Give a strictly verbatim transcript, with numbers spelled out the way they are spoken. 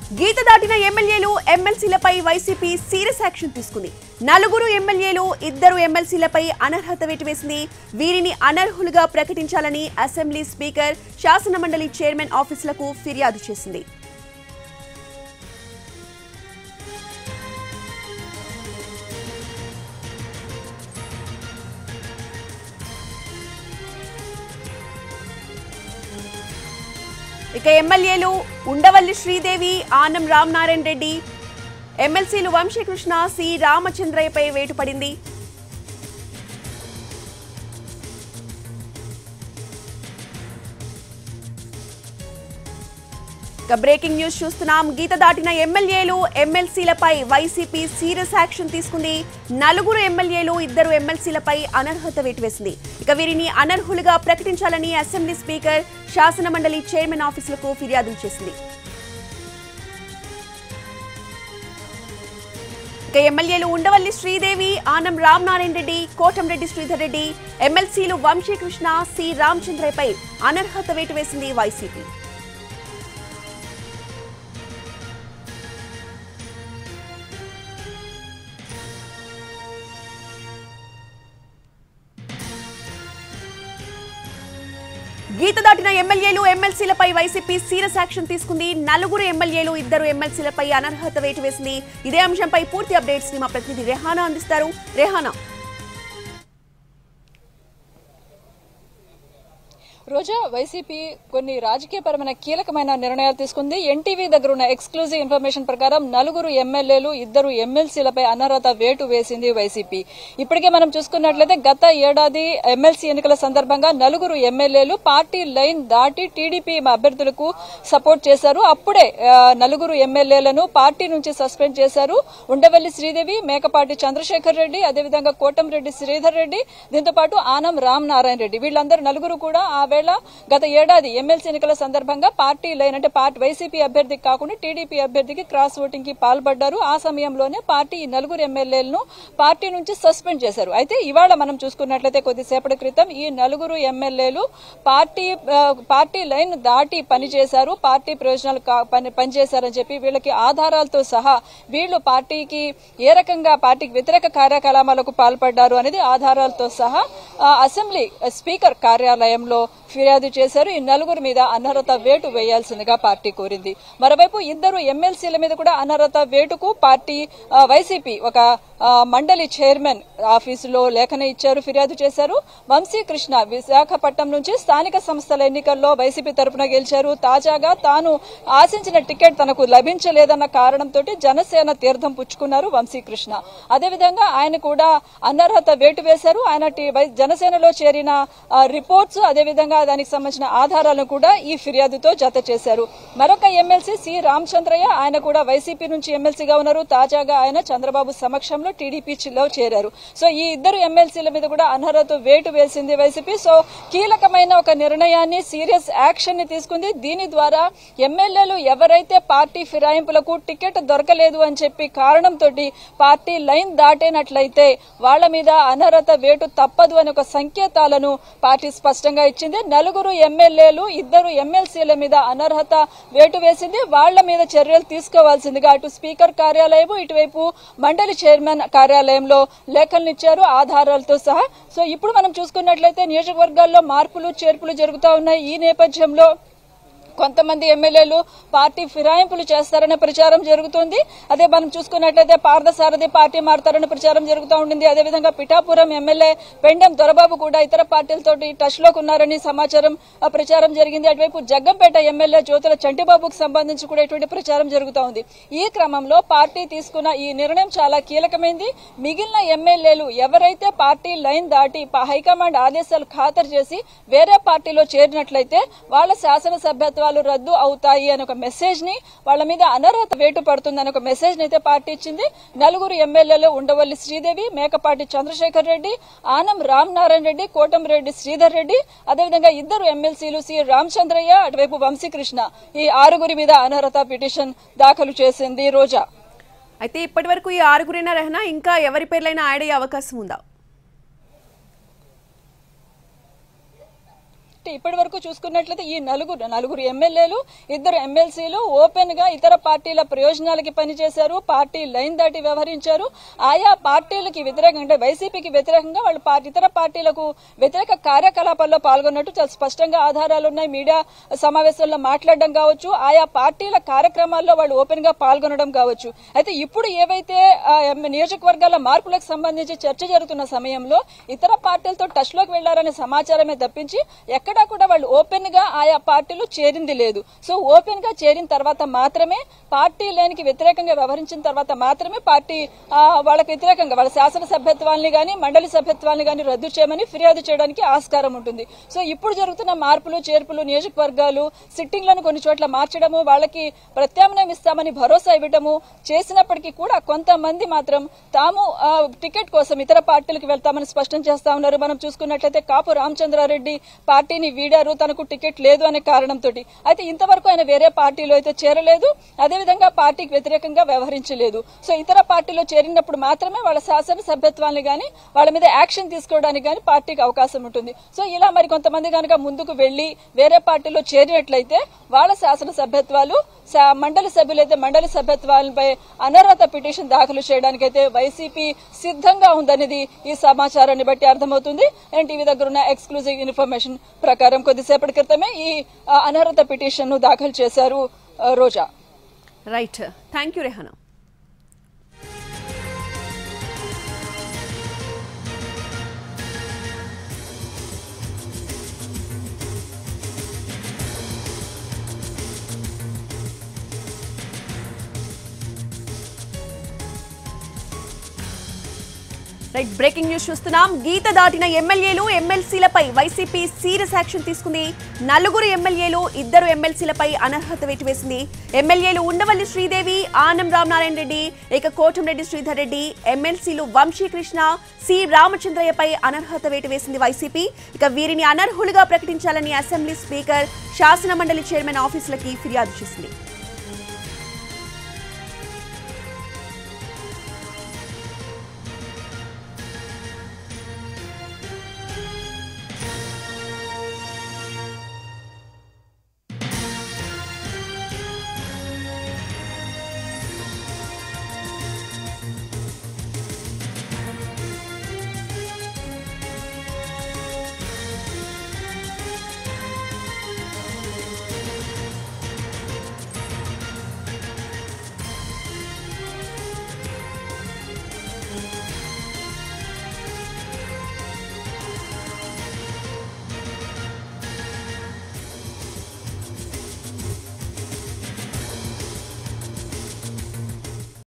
గీత దాటిన ఎమ్మెల్యేలు ఎమ్మెల్సీలపై YCP serious action తీసుకుంది. నలుగురు ఎమ్మెల్యేలు ఇద్దరు ఎమ్మెల్సీలపై అనర్హత వేటు వేసింది. వీరిని అనర్హులుగా ప్రకటించాలని అసెంబ్లీ స్పీకర్ శాసనమండలి చైర్మన్ ఆఫీసులకు ఫిర్యాదు చేసింది. ఇక ఎమ్మెల్యేలు ఉండవల్లి శ్రీదేవి, ఆనం రామనారాయణ రెడ్డి, ఎమ్మెల్సీలు వంశీకృష్ణ, సి రామచంద్రయ్యపై వేటు పడింది. ఇక బ్రేకింగ్ న్యూస్ చూస్తున్నాం. గీత దాటిన ఎమ్మెల్యేలు ఎమ్మెల్సీలపై వైసీపీ సీరియస్ యాక్షన్ తీసుకుంది. నలుగురు ఎమ్మెల్యేలు ఇద్దరు ఎమ్మెల్సీలపై అనర్హత వేటు వేసింది. ఇక వీరిని అనర్హులుగా ప్రకటించాలని అసెంబ్లీ స్పీకర్ శాసనమండలి చైర్మన్ ఆఫీసులకు ఫిర్యాదు చేసింది. ఇక ఎమ్మెల్యేలు ఉండవల్లి శ్రీదేవి, ఆనం రామనారాయణ రెడ్డి, కోటంరెడ్డి శ్రీధర్ రెడ్డి, ఎమ్మెల్సీలు వంశీకృష్ణ, సి రామచంద్రయ్యపై అనర్హత వేటు వేసింది వైసీపీ. గీత దాటిన ఎమ్మెల్యేలు ఎమ్మెల్సీలపై వైసీపీ సీరియస్ యాక్షన్ తీసుకుంది. నలుగురు ఎమ్మెల్యేలు ఇద్దరు ఎమ్మెల్సీలపై అనర్హత వేటు వేసింది. ఇదే అంశంపై పూర్తి అప్డేట్స్ ని మా ప్రతినిధి రెహానా అందిస్తారు. రెహానా, రోజా, వైసీపీ కొన్ని రాజకీయపరమైన కీలకమైన నిర్ణయాలు తీసుకుంది. ఎన్టీవీ దగ్గర ఉన్న ఎక్స్క్లూజివ్ ఇన్ఫర్మేషన్ ప్రకారం నలుగురు ఎమ్మెల్యేలు ఇద్దరు ఎమ్మెల్సీలపై అనర్హత వేటు వేసింది వైసీపీ. ఇప్పటికే మనం చూసుకున్నట్లయితే గత ఏడాది ఎమ్మెల్సీ ఎన్నికల సందర్భంగా నలుగురు ఎమ్మెల్యేలు పార్టీ లైన్ దాటి టీడీపీ అభ్యర్థులకు సపోర్ట్ చేశారు. అప్పుడే నలుగురు ఎమ్మెల్యేలను పార్టీ నుంచి సస్పెండ్ చేశారు. ఉండవల్లి శ్రీదేవి, మేకపాటి చంద్రశేఖర్ రెడ్డి, అదేవిధంగా కోటంరెడ్డి శ్రీధర్ రెడ్డి, దీంతో పాటు ఆనం రామనారాయణ రెడ్డి, వీళ్ళందరూ నలుగురు కూడా ఆ గత ఏడాది ఎమ్మెల్సీ ఎన్నికల సందర్భంగా పార్టీ లైన్ అంటే పార్టీ వైసీపీ అభ్యర్థికి కాకుండా టీడీపీ అభ్యర్థికి క్రాస్ ఓటింగ్ కి పాల్పడ్డారు. ఆ సమయంలోనే పార్టీ ఈ నలుగురు ఎమ్మెల్యేలను పార్టీ నుంచి సస్పెండ్ చేశారు. అయితే ఇవాళ మనం చూసుకున్నట్లయితే కొద్దిసేపటి క్రితం ఈ నలుగురు ఎమ్మెల్యేలు పార్టీ పార్టీ లైన్ దాటి పనిచేశారు, పార్టీ ప్రయోజనాలు పనిచేశారని చెప్పి వీళ్ళకి ఆధారాలతో సహా వీళ్ళు పార్టీకి ఏ రకంగా పార్టీకి వ్యతిరేక కార్యకలాపాలకు పాల్పడ్డారు అనేది ఆధారాలతో సహా అసెంబ్లీ స్పీకర్ కార్యాలయంలో ఫిర్యాదు చేశారు. ఈ నలుగురు మీద అనర్హత వేటు వేయాల్సిందిగా పార్టీ కోరింది. మరోవైపు ఇద్దరు ఎమ్మెల్సీల మీద కూడా అనర్హత వేటుకు పార్టీ వైసీపీ ఒక మండలి చైర్మన్ ఆఫీసులో లేఖన ఇచ్చారు, ఫిర్యాదు చేశారు. వంశీకృష్ణ విశాఖపట్నం నుంచి స్థానిక సంస్థల ఎన్నికల్లో వైసీపీ తరఫున గెలిచారు. తాజాగా తాను ఆశించిన టికెట్ తనకు లభించలేదన్న కారణంతో జనసేన తీర్థం పుచ్చుకున్నారు వంశీకృష్ణ. అదేవిధంగా ఆయన కూడా అనర్హత వేటు వేశారు. ఆయన జనసేనలో చేరిన రిపోర్ట్స్ అదేవిధంగా దానికి సంబంధించిన ఆధారాలను కూడా ఈ ఫిర్యాదుతో జత చేశారు. మరొక ఎమ్మెల్సీ సి రామచంద్రయ్య, ఆయన కూడా వైసీపీ నుంచి ఎమ్మెల్సీగా ఉన్నారు. తాజాగా ఆయన చంద్రబాబు సమక్షంలో టీడీపీలో చేరారు. సో ఈ ఇద్దరు ఎమ్మెల్సీల మీద కూడా అనర్హత వేటు వేసింది వైసీపీ. సో కీలకమైన ఒక నిర్ణయాన్ని, సీరియస్ యాక్షన్ ని తీసుకుంది. దీని ద్వారా ఎమ్మెల్యేలు ఎవరైతే పార్టీ ఫిరాయింపులకు టికెట్ దొరకలేదు అని చెప్పి కారణంతో పార్టీ లైన్ దాటేనట్లయితే వాళ్ల మీద అనర్హత వేటు తప్పదు అనే ఒక సంకేతాలను పార్టీ స్పష్టంగా ఇచ్చింది. నలుగురు ఎమ్మెల్యేలు ఇద్దరు ఎమ్మెల్సీల మీద అనర్హత వేటు వేసింది. వాళ్ల మీద చర్యలు తీసుకోవాల్సిందిగా అటు స్పీకర్ కార్యాలయం, ఇటువైపు మండలి చైర్మన్ కార్యాలయంలో లేఖలు ఇచ్చారు ఆధారాలతో సహా. సో ఇప్పుడు మనం చూసుకున్నట్లయితే నియోజకవర్గాల్లో మార్పులు చేర్పులు జరుగుతూ ఉన్నాయి. ఈ నేపథ్యంలో కొంతమంది ఎమ్మెల్యేలు పార్టీ ఫిరాయింపులు చేస్తారనే ప్రచారం జరుగుతుంది. అదే మనం చూసుకున్నట్లయితే పార్థసారథి పార్టీ మారుతారనే ప్రచారం జరుగుతూ ఉండింది. అదేవిధంగా పిఠాపురం ఎమ్మెల్యే పెండెం దొరబాబు కూడా ఇతర పార్టీలతో టచ్ లోకి ఉన్నారని సమాచారం ప్రచారం జరిగింది. అటువైపు జగ్గంపేట ఎమ్మెల్యే జ్యోతుల చంటిబాబుకు సంబంధించి కూడా ఇటువంటి ప్రచారం జరుగుతూ ఉంది. ఈ క్రమంలో పార్టీ తీసుకున్న ఈ నిర్ణయం చాలా కీలకమైంది. మిగిలిన ఎమ్మెల్యేలు ఎవరైతే పార్టీ లైన్ దాటి హైకమాండ్ ఆదేశాలు ఖాతరు చేసి వేరే పార్టీలో చేరినట్లయితే వాళ్ళ శాసనసభ్యత్వ రద్దు అవుతాయి అనే ఒక మెసేజ్ ని, వాళ్ళ మీద అనర్హత వేటు పడుతుందని ఒక మెసేజ్ ని అయితే పార్టీ ఇచ్చింది. నలుగురు ఎమ్మెల్యేలు ఉండవల్లి శ్రీదేవి, మేకపాటి చంద్రశేఖర్ రెడ్డి, ఆనం రామనారాయణ రెడ్డి, కోటంరెడ్డి శ్రీధర్ రెడ్డి, అదేవిధంగా ఇద్దరు ఎమ్మెల్సీలు సి రామచంద్రయ్య, అటువైపు వంశీకృష్ణ, ఈ ఆరుగురి మీద అనర్హత పిటిషన్ దాఖలు చేసింది. రోజా, అయితే ఇప్పటి వరకు ఈ ఆరుగురైనా రెహనా ఇంకా ఎవరి పేర్లైనా యాడ్ అయ్యే అవకాశం ఉందా? కాబట్టి ఇప్పటి వరకు చూసుకున్నట్లయితే ఈ నలుగురు నలుగురు ఎమ్మెల్యేలు ఇద్దరు ఎమ్మెల్సీలు ఓపెన్ గా ఇతర పార్టీల ప్రయోజనాలకి పనిచేశారు, పార్టీ లైన్ దాటి వ్యవహరించారు. ఆయా పార్టీలకి వ్యతిరేకంగా అంటే వైసీపీకి వ్యతిరేకంగా వాళ్ళు ఇతర పార్టీలకు వ్యతిరేక కార్యకలాపాల్లో పాల్గొన్నట్టు చాలా స్పష్టంగా ఆధారాలు ఉన్నాయి. మీడియా సమావేశాల్లో మాట్లాడడం కావచ్చు, ఆయా పార్టీల కార్యక్రమాల్లో వాళ్ళు ఓపెన్ గా పాల్గొనడం కావచ్చు. అయితే ఇప్పుడు ఏవైతే నియోజకవర్గాల మార్పులకు సంబంధించి చర్చ జరుగుతున్న సమయంలో ఇతర పార్టీలతో టచ్ లోకి వెళ్లారనే సమాచారమే తప్పించి ఎక్కడా కూడా వాళ్ళు ఓపెన్ గా ఆయా పార్టీలు చేరింది లేదు. సో ఓపెన్ గా చేరిన తర్వాత మాత్రమే పార్టీ లేనికి వ్యతిరేకంగా వ్యవహరించిన తర్వాత మాత్రమే పార్టీ వాళ్ళకి వ్యతిరేకంగా వాళ్ళ శాసనసభ్యత్వాన్ని గానీ మండలి సభ్యత్వాన్ని గానీ రద్దు చేయమని ఫిర్యాదు చేయడానికి ఆస్కారం ఉంటుంది. సో ఇప్పుడు జరుగుతున్న మార్పులు చేర్పులు నియోజకవర్గాలు సిట్టింగ్లను కొన్ని చోట్ల మార్చడము, వాళ్ళకి ప్రత్యామ్నాయం ఇస్తామని భరోసా ఇవ్వడము చేసినప్పటికీ కూడా కొంతమంది మాత్రం తాము టికెట్ కోసం ఇతర పార్టీలకు వెళ్తామని స్పష్టం చేస్తా ఉన్నారు. మనం చూసుకున్నట్లయితే కాపు రామచంద్రారెడ్డి పార్టీని వీడారు, తనకు టికెట్ లేదు అనే కారణంతో. అయితే ఇంతవరకు ఆయన వేరే పార్టీలో అయితే చేరలేదు, అదేవిధంగా పార్టీకి వ్యతిరేకంగా వ్యవహరించలేదు. సో ఇతర పార్టీలో చేరినప్పుడు మాత్రమే వాళ్ళ శాసన సభ్యత్వాన్ని గానీ వాళ్ళ మీద యాక్షన్ తీసుకోవడానికి గానీ పార్టీకి అవకాశం ఉంటుంది. సో ఇలా మరి కొంతమంది కనుక ముందుకు వెళ్లి వేరే పార్టీలో చేరినట్లయితే వాళ్ళ శాసన సభ్యత్వాలు మండలి సభ్యులైతే మండలి సభ్యత్వాలపై అనర్హత పిటిషన్ దాఖలు చేయడానికైతే వైసీపీ సిద్ధంగా ఉందనేది ఈ సమాచారాన్ని బట్టి అర్థమవుతుంది. ఎన్టీవీ దగ్గర ఉన్న ఎక్స్క్లూజివ్ ఇన్ఫర్మేషన్ ప్రకారం కొద్దిసేపటి క్రితమే ఈ అనర్హత పిటిషన్ ను దాఖలు చేశారు Roja. Right, thank you Rehana. Right, breaking news చూస్తున్నాం. గీత దాటిన ఎమ్మెల్యేలు ఎమ్మెల్సీలపై వైసీపీ సీరియస్ యాక్షన్ తీసుకుంది. నలుగురు ఎమ్మెల్యేలు ఇద్దరు ఎమ్మెల్సీలపై అనర్హత వేటు వేసింది. ఎమ్మెల్యేలు ఉండవల్లి శ్రీదేవి, ఆనం రామనారాయణ రెడ్డి, ఇక కోటంరెడ్డి శ్రీధర్ రెడ్డి, ఎమ్మెల్సీలు వంశీకృష్ణ, సి రామచంద్రయ్యపై అనర్హత వేటు వేసింది వైసీపీ. ఇక వీరిని అనర్హులుగా ప్రకటించాలని అసెంబ్లీ స్పీకర్ శాసన మండలి చైర్మన్ ఆఫీసులకి ఫిర్యాదు చేసింది.